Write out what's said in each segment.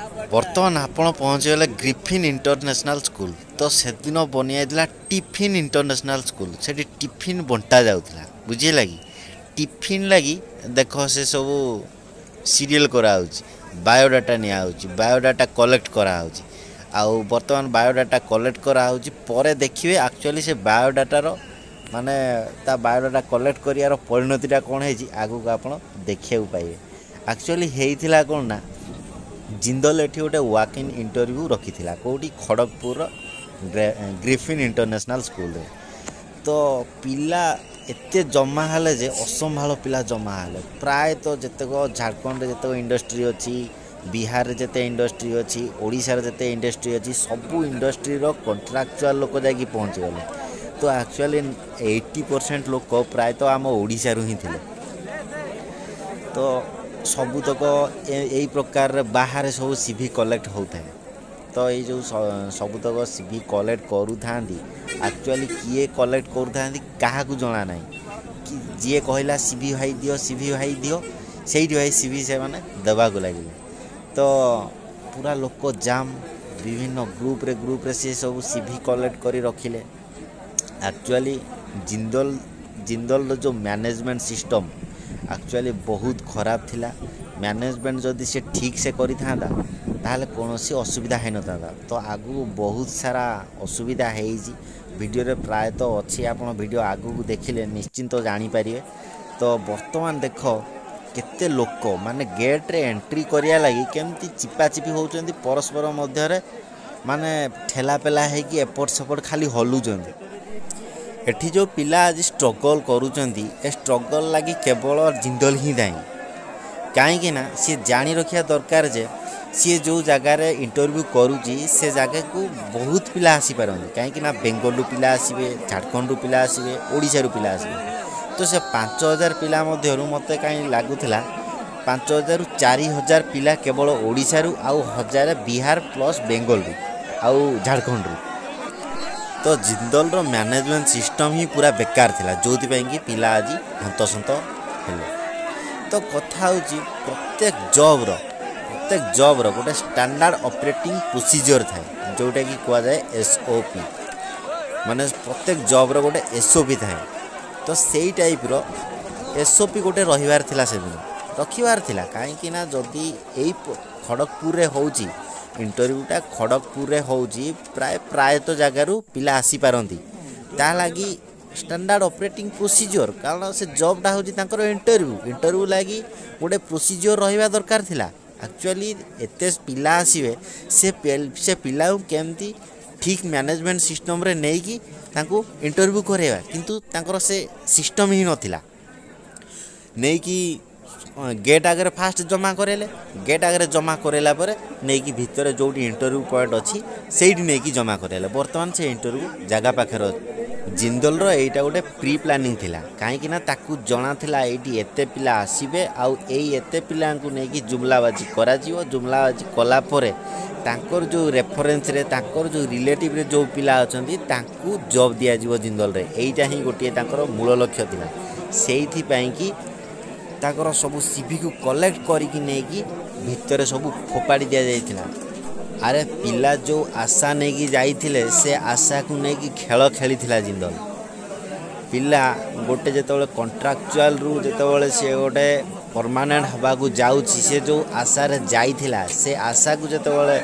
बर्तमान आपण पहुँचीगले Griffin international school. तो से दिन बनिया टिफिन इंटरनेशनल स्कूल से टिफिन बंटा जाऊला बुझे कि टिफिन लगी देख से सब सीरियल कराऊ बायोडाटा बायोडाटा कलेक्ट कराऊ आउ बर्तमान बायोडाटा कलेक्ट कराऊ पर देखिए एक्चुअली से बायोडाटार माने ता बायोडाटा कलेक्ट करार परिणतिटा कौन है आगू को आप देखा पाइबे। एक्चुअली होता कौन ना जिंदल एठी गोटे वॉक इन इंटरव्यू रखी थिला कोठी खड़गपुर ग्रिफिन इंटरनेशनल स्कूल रे। तो पिला एते जमा हाले जे असंभाल पिला जमा हाले प्राय तो जतेक झारखंड रे जतेक इंडस्ट्री अच्छी बिहार रे जते इंडस्ट्री अच्छी ओडिशा रे जते इंडस्ट्री अच्छी सबू इंडस्ट्री रो कॉन्ट्रैक्चुअल लोक जाकी पहुंच गले। तो एक्चुअली 80% लोक प्राय तो आम ओडिशा रु ही थिले। तो सबुतक यही प्रकार बाहर सब सीवी कलेक्ट होता है। तो ये जो सबुतक सीवी कलेक्ट करू थांदी एक्चुअली किए कलेक्ट करू थांदी काहा को जना नहीं कि जी कहला सीवी भाई दियो से भाई सीवी से माने देवा को लगे। तो पूरा लोक जाम विभिन्न ग्रुप रे से सब सीवी कलेक्ट करी रखिले। एक्चुअली जिंदल जो मैनेजमेंट सिस्टम एक्चुअली बहुत खराब थिला। मैनेजमेंट जदि से ठीक से करी था ताहले कोनोसी असुविधा है न था। तो आगु बहुत सारा असुविधा है वीडियो रे प्राय तो अच्छी आपन वीडियो आगु को देखिले निश्चिंत तो जानी पारिबे। तो वर्तमान देख केते लोक माने गेट रे एंट्री करिया लगी केमती चिपाचिपी होउचंदी परस्पर मध्य रे माने ठेला पेला है कि एपट सेपट खाली हलुचंदी। एठी जो पिला आज स्ट्रगल करूचंदी ए स्ट्रगल लगी केवल जिंदल ही दाई कहीं ना सी जानी रखिया दरकार जे सी जो जगार इंटरव्यू करुची से जगह को बहुत पिला आसी पारंती कहीं ना बेंगलुरु पिला आसबे झारखंड पिला आसबे ओडिशा पिला आसबे। तो से 5000 पिला मध्यरु मते कहीं लागुला 5000 रु 4000 पिला केवल ओडिशा रु आउ 1000 बिहार प्लस बेंगलुरु आउ झारखंड रु। तो जिंदल रो मैनेजमेंट सिस्टम ही पूरा बेकार थिला जोथि कि पिला आज हंतसंत हेले। तो कथा होची प्रत्येक जॉब रो गोटे स्टैंडर्ड ऑपरेटिंग प्रोसीजर थाए जोटा कि कह जाए एसओपी माने प्रत्येक जॉब रो गोटे एसओपी थाए। तो सेही टाइप रो एसओपी गोटे रहिवार थिला से दिन रखिवार थिला कहीं ना जदि एई खड़गपुर रे होची इंटरव्यूटा खड़गपुर रे होची प्राय तो जगार पिला आसी पारंती ता लगी स्टैंडर्ड ऑपरेटिंग प्रोसीजर कारण से जॉबटा होची तांकर इंटरव्यू लगी गोटे प्रोसीजर रहिबा दरकार थिला। एक्चुअली एते पिला आसीबे से पिला केमती ठीक मैनेजमेंट सिस्टम रे नै कि तांको इंटरव्यू करेवा किंतु तांकर से सिस्टम ही नथिला नै कि गेट आगे फास्ट जमा करेले गेट आगे जमा करेला पर नहीं कि भितर जो इंटरव्यू पॉइंट अच्छी से नहीं कि जमा करेले वर्तमान से इंटरव्यू जगह पाखे जिंदल रो एटा गोटे प्री प्लानिंग थिला कहीं ना ताकू जना थिला एटी एते पिला आसीबे आउ एई एते पिला को नहीं कि जुमलाबाजी करा जीवो जुमलाबाजी कला परे तांकर जो रेफरेंस रे तांकर जो रिलेटिव रे जो पिला अछंती तांकू जॉब दिया जीवो जिंदल रे एटा ही गोटे तांकर मूल लक्ष्य थिला। सेइथि पई कि ताकर सब सीवी को कलेक्ट करिकी नेकी भितर सब फोपाड़ी दिया जाइथिला। अरे पिला जो आशा नहीं कि जाइथिले से आशा को नहीं कि खेल खेली थिला जिंदल पिला गोटे जेतबेले कॉन्ट्रैक्चुअल रु जेतबेले से गोटे परमानेंट हवा को जाउची से जो आशा रे जाइथिला से आशा को जेतबेले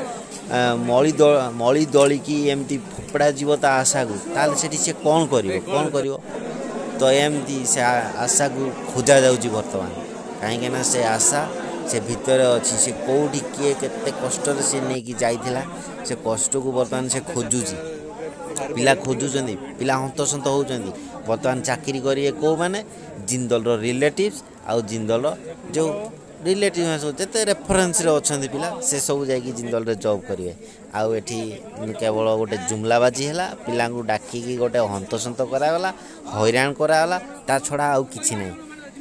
मली दली की एमती फोपड़ा जीव ता आशा को ताले सेठी से कौन करिवो तो एमती से आशा को खोजा जाउची वर्तमान कहीं ना से आशा से भितर अच्छी से कौटी किए केते कष्ट से नहीं कि जाइथिला से कष्ट को वर्तमान से खोजुची पिला खोजुचंदी पिला हंतसंत होउचंदी वर्तमान चाकरी करिए को माने जिंदल रो रिलेटिव्स आउ जिंदल जो रिलेटिव जते रेफरेंस रे अछंदी पिला से सब जाई जिंदल रे जॉब करिवे आउ एठी केवल गोटे जुमलाबाजी हैला पिला को डाकी की गोटे हंतसंत करागला हैरान करागला ता छड़ा आउ किछि नै।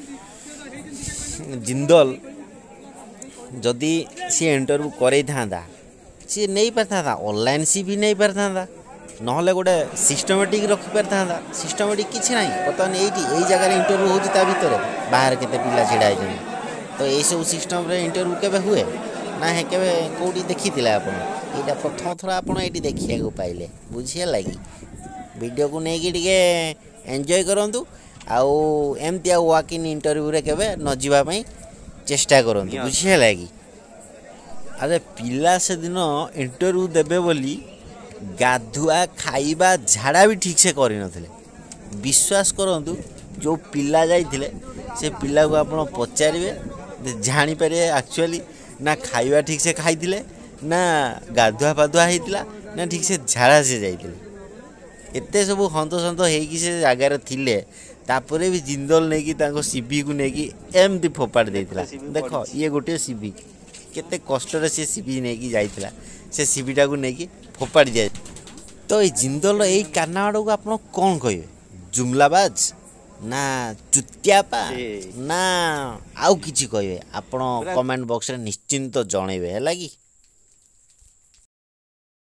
जिंदल जदि सी इंटरव्यू करे था सी नहीं पारता ऑनलाइन सी भी नहीं पारता ना गोटे सिस्टमेटिक रखी पारता सिस्टमेटिक किसी ना बर्तमान यही जगह इंटरव्यू होता भितर बाहर केते पिला छिड़ा तो यही सब सिस्टम रे इंटरव्यू केबे हुए ना हे केबे कोठी देखिथिले आपण एटा प्रथम थरा आपण एटी देखिया को पाइले बुझिया कि वीडियो को नेकी टिके एंजॉय करंतु आउ एमती आ वॉक इन इंटरव्यू रे केबे न जीवा पई चेष्टा करंतु बुझिया कि अरे पिला से दिन इंटरव्यू देबे बोली गाधुआ खाइबा झाड़ा भी ठीक से करि नथिले विश्वास करंतु जो पिला जाइथिले से पिला को आपण पचारिबे जानि पारे एक्चुअली ना खाइबा ठीक से खाइथिले ना गाधुआ पाधुआ हेतिला ना ठीक से झाड़ा से जाइथिले एते सब हंत सन्त हेकी से जगार थिले तापरे भी जिंदल नेकी तांको सीबी को नेकी एमती फोपाड़ देइथिला देखो ये गोटे सीबी केते कष्ट से सीबी नेकी जाइथिला से सीबीटा को नेकी फोपाड़ जाए तो ये जिंदल यही कारनाड़ को आप कौन कहे जुमलाबाज ना चुतियापा ना आउ किछि कहे आपण कमेंट बॉक्स रे निश्चिंत जणेबे है कि।